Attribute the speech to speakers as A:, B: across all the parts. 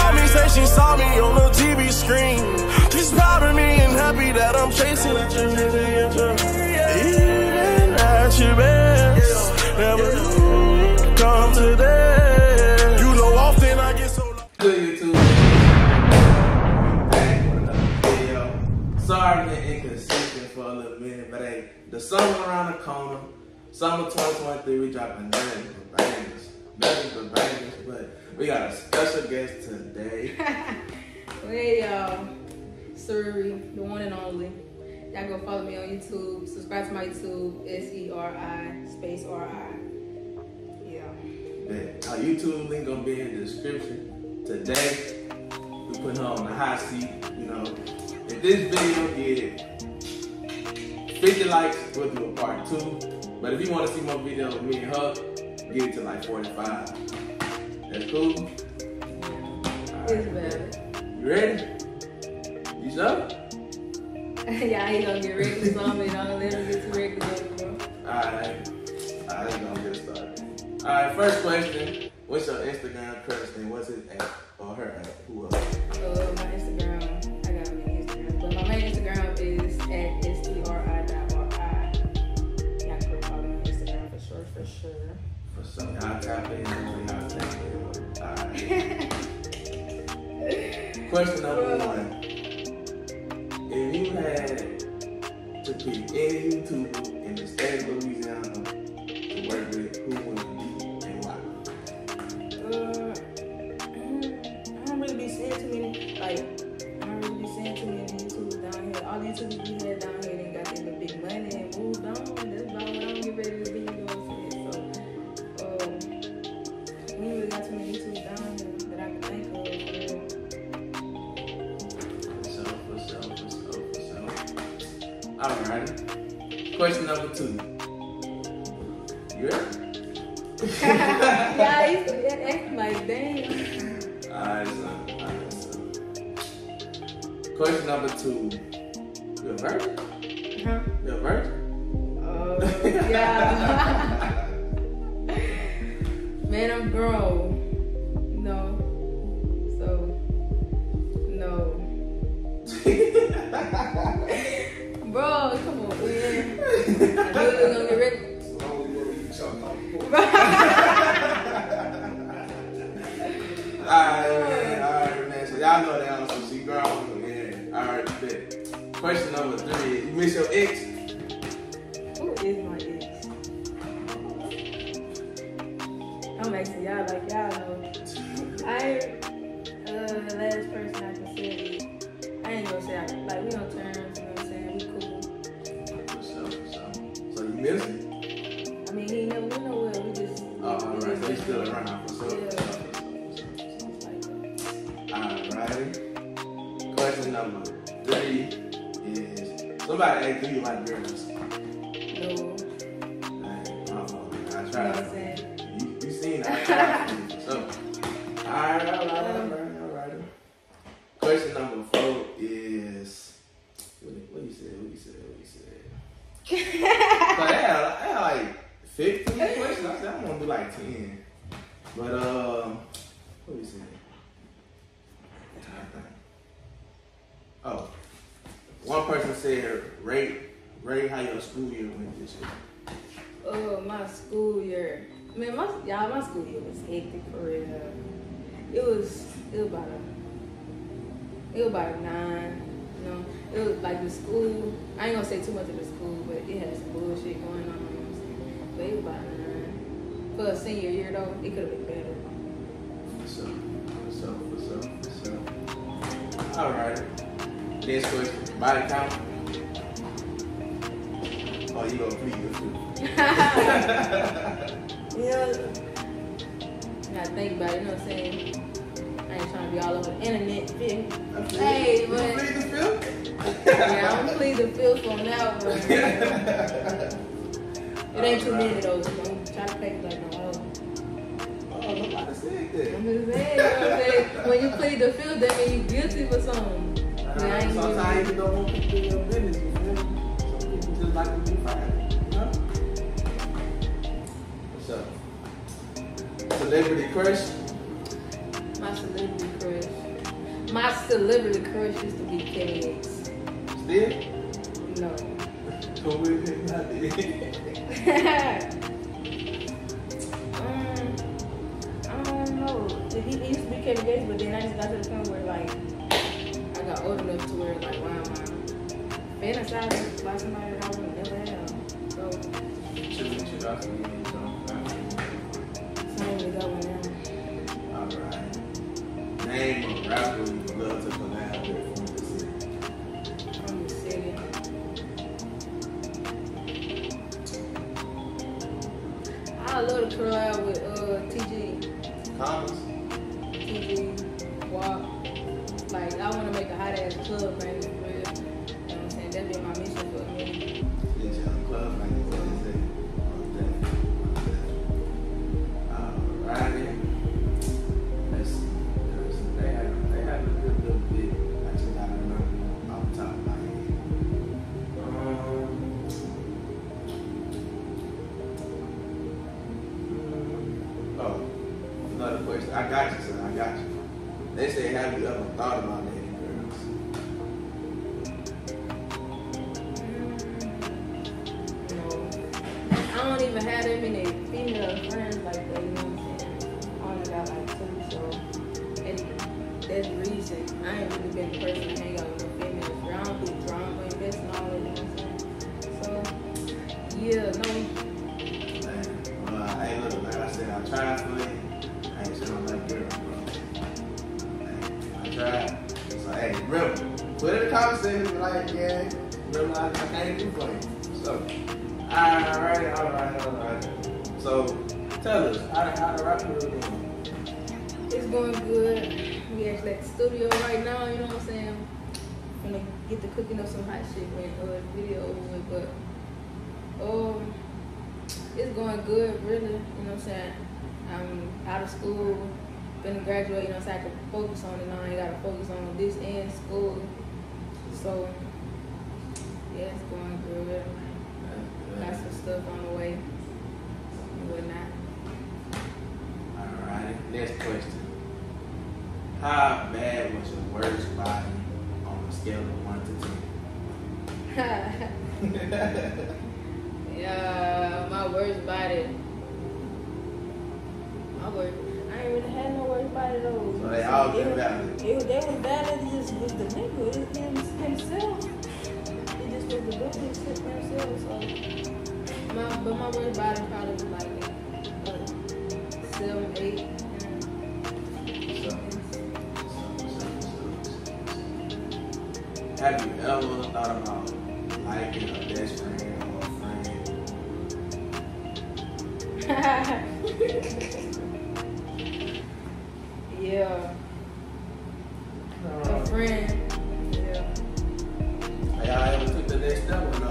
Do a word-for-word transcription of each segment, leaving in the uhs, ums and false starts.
A: called me, say she saw me on the T V screen. She's proud of me and happy that I'm chasing a dream. Even at your best, never come to that. You know, often I get so low.
B: Good YouTube. Back with another video. Sorry I've been inconsistent for a little minute, but hey, the summer around the corner. Summer twenty twenty-three, we dropping nothing but bangers. Nothing but bangers, but we got a special guest today.
C: Well, hey y'all, Suri, the one and only. Y'all go follow me on YouTube. Subscribe to my YouTube, S E R I space R I. Yeah.
B: Yeah. Our YouTube link gonna be in the description. Today, we putting her on the hot seat. You know, if this video get fifty likes, we'll do a part two. But if you want to see more videos with me and her, get it to like forty-five. That's cool?
C: It's bad.
B: You ready? You sure?
C: Yeah, he gonna get ready for something. Don't let him get too ready to go, bro.
B: Alright. Alright, gonna get started. Alright, first question. What's your Instagram credit name? What's his at? Or her at? Who else?
C: Uh, my Instagram, I got my Instagram. But my main Instagram is at S E R I dot R I. Y'all can follow me on Instagram for sure, for sure.
B: For sure. Y'all tap in. Y'all tap in. Alright. Question number one. If you had to pick any YouTuber in the state of Louisiana to work with, who would it be and why?
C: Uh, I don't really be seeing too many, like, I don't really be seeing too many YouTubers down here. All the YouTubers we had down here, they got them the big money and moved on. That's about what I'm getting ready to be, you know what I'm saying? So, um, we ain't really got too many YouTubers down here that I can think of.
B: Alright. Question number two. You ready?
C: Yeah, he's acting like damn.
B: Alright, son. Alright, son. Question number two. You a virgin?
C: Huh?
B: You a virgin?
C: Oh, uh, yeah. Man, I'm grown. No. So, no. Bro, come on, man. I knew you were gonna get ready.
B: Alright, man. Alright, man. So y'all know that also. She grown. Yeah. Alright, bet. Question number three. You miss your ex?
C: Who is my ex? I'm asking y'all like y'all know. I uh the last person I can say, I ain't gonna say I, like we on terms, you know what I'm saying? We cool.
B: For sure, for sure. So you miss him?
C: I mean, he ain't never went nowhere. We just.
B: Oh, alright. So he's still around for sure.
C: Yeah.
B: Alright. Question number three is somebody asked, do you like girls?
C: No.
B: Man, my fault, man. I
C: You know
B: tried.
C: what I'm saying?
B: You, you seen it. I tried for you. So, alright, alright, alright, alright. Question number four is what, what you said? What you said? What you said? So I had, I had like fifteen questions. I said I'm gonna do like ten. But um, what you said? Oh, one person said rate rate how your school year went this year.
C: Oh, my school year. Man, my y'all, my school year was hectic for real. It was it was about a it was about a nine. You know, it was like the school. I ain't gonna say too much of the school, but it had some bullshit going on. You know what I'm saying? But it was about a nine. For a senior year though, it could have been better.
B: For sure, for sure, for sure, for sure. All right. Next question. Body count. Oh, you gonna plead the fifth?
C: Yeah. You gotta think about it. You know what I'm saying? I ain't trying to be all over the internet. Feel Hey,
B: you
C: but
B: plead the fifth?
C: yeah, I'm gonna plead the fifth on that one. It ain't too many though. So I'm trying to play like no other.
B: Oh, nobody said that.
C: I'm just saying, you know what I'm saying? When you plead the fifth, that means you guilty for something.
B: Uh,
C: Yeah, I ain't
B: sometimes you don't want people to do your business, you feel me? Some people just like to be fine, you know? What's up? Celebrity crush?
C: My celebrity crush. My celebrity crush used to be Kevin Gates.
B: Still?
C: No.
B: Who will be not
C: um, I don't know. He, he used to be Kevin Gates, but then I just got to the point where like I got old enough to where like why am I fantasizing about somebody that I would never have? So
B: Should we should I see you?
C: same with that one now.
B: Alright. Name a rapper you love to collab with from the city.
C: From the city. I love to collab with uh T G.
B: Comments?
C: T G, Walk. Like, I want to make a hot ass club, man, for real. You know what I'm saying? That'd be my mission for a minute.
B: Get you on the club, like you said. Alrighty. Let's see. They have, they have a good little bit. I just gotta remember off the top of my head. Um, oh, another question. I got you, son. I got you. They say, have you ever thought about dating girls?
C: No. I don't even have that many female friends like that, you know what I'm saying? I only got like two, so. And that's the reason. I ain't really been the person to hang out with no females. I don't do drama, invest and all that, you know what I'm saying? So, yeah, no.
B: Man, well, hey, look, like I said, I tried for you. I ain't sure I'm like girls, bro. I tried. So, hey, remember, put in the comment section, like, yeah, remember, I, I can't do for you. So, alright, alright, alright. So, tell us, how, how the rap career going?
C: It's going good. We actually at the studio right now, you know what I'm saying? I'm gonna get to cooking up some hot shit when uh, the video over with, but um, it's going good, really, you know what I'm saying? I'm out of school, gonna graduate, you know what I'm saying? I can focus on it now. I ain't gotta focus on this and school. So, yeah, it's going good. Got some stuff on the way and whatnot.
B: Alright, next question. How bad was your worst body on a scale of one to ten?
C: Yeah, my worst body. My worst. I ain't really had no worst body though.
B: So they all
C: It
B: been
C: was-
B: valid.
C: It was, they was valid just with the nigga, it was him, himself. It just was the good himself, himself. So my, but my worst body probably was like uh, seven, eight.
B: So, have you ever thought about liking a best friend or a friend?
C: Yeah. A friend. Yeah.
B: Have y'all ever took the next step or no?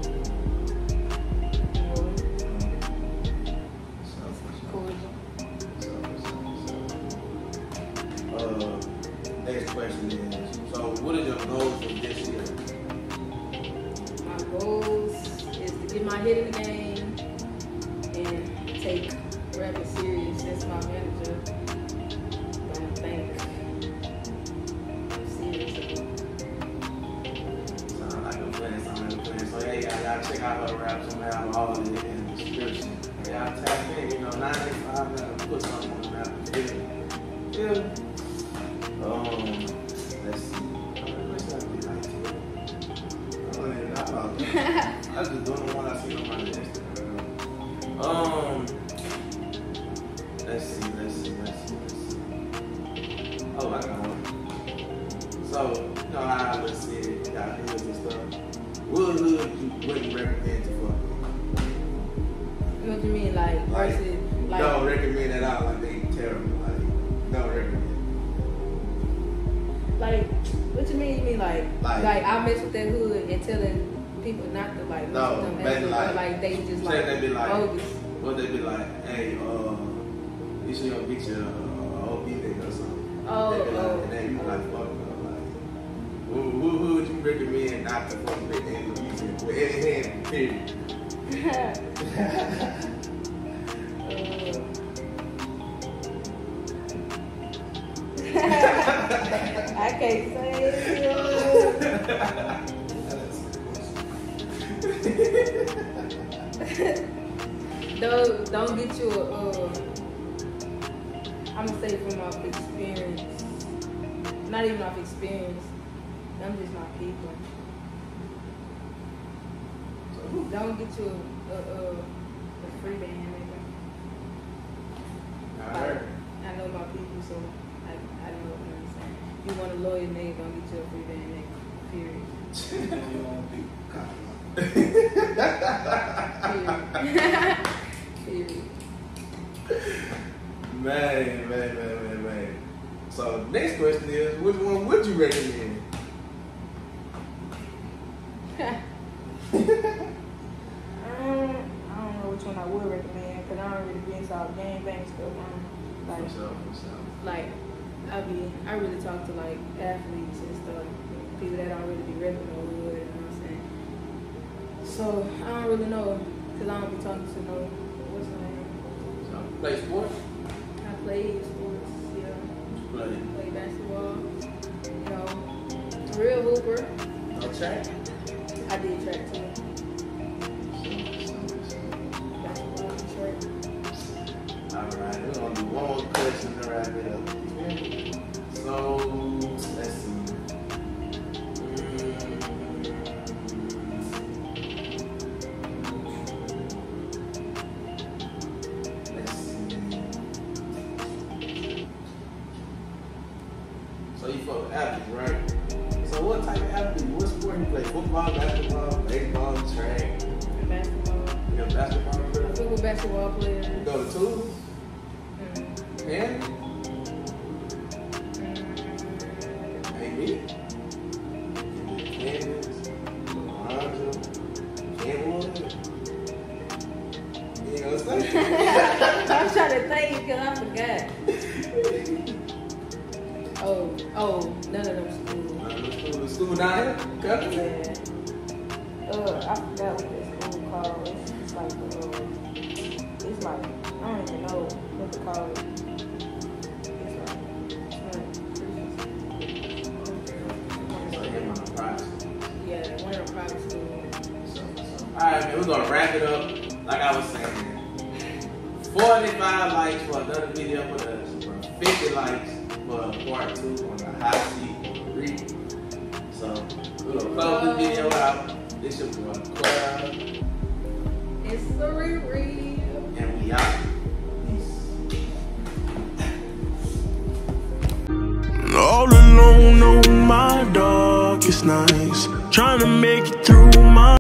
B: Uh, next question is, so what are your goals for this year?
C: My goals is to get my head in the game and take rapping serious. That's my manager. Don't think seriously.
B: Sound like a plan, sound like a plan. So yeah, y'all gotta check out her raps. I'm gonna have all of it in the description. Y'all tap in, you know, nine eight five, gotta put something on the rap. Yeah. Um, let's see. What's that be like? I don't even know about that. I was just doing the one I see on my Instagram. Um, let's see, let's see, let's see, let's see. Oh, I got one. So, you know how I let's see it, got hoods and stuff. What hood you wouldn't recommend to fuck with?
C: You know what you mean? Like,
B: Like,
C: versus, like,
B: don't recommend it out like they terrible. Like, don't recommend.
C: like, what you mean? You mean like,
B: Like-
C: like, I mess with that hood and telling people not to like, mess
B: No,
C: with them
B: maybe
C: as
B: like-
C: like, like they just
B: Say
C: like,
B: they be like,
C: bogus.
B: what they be like, hey, uh, you should go get your uh, O B nigga or something.
C: Oh,
B: They be like,
C: oh.
B: and then you like, fuck them. Like, who, who, who would you recommend not to fuck with in the music? With any hand, period.
C: Uh, I can't say it. don't don't get you a. Uh, I'm gonna say from off experience. Not even off experience. I'm just my people. Don't get you a, a, a, a free band nigga.
B: I heard.
C: I know my people, so I, I know what I'm saying. You want a loyal nigga, don't get you a free band nigga. Period. Period. Period.
B: Man, man, man, man, man. So next question is, which one would you recommend?
C: um, I don't know which one I would recommend because I don't really be into all the gang bang stuff. Um, like,
B: For sure, for sure.
C: like I be, I really talk to like athletes and stuff, people that don't really be repping the hood. You know what I'm saying? So I don't really know because I don't be talking to no what's the name.
B: So play sports.
C: I played sports, yeah.
B: Play.
C: Play basketball. You know, real hooper.
B: No track.
C: I did track too. Basketball and track.
B: Alright, we're gonna do one more question to wrap it up. So, let's see. Mm, let's see. So you fuck with athletes, right? So what type of athlete? What sport you play? Football, basketball, baseball, track?
C: Basketball.
B: You're a basketball
C: I
B: player?
C: fuck with basketball players.
B: You go to tools?
C: Mm.
B: And? Ain't me? Canvas, Alonzo, Kenwood. You know what I'm saying?
C: I'm trying to think because I forgot. Oh, oh, none of them schools.
B: School, school down here? Country?
C: Yeah. Uh, I forgot what this school called. It's, it's like, uh, it's like, I don't even know what to call it. It's like,
B: So you're in my private school.
C: yeah, one of the private schools.
B: So, so. Alright, man, we're gonna wrap it up. Like I was saying, forty-five likes for another video with us, fifty likes for part two on the hot seat read. So we're gonna close this video out. This is your boy Quail,
C: It's the reread.
B: and we out. Peace.
A: All alone on my darkest nights, trying to make it through my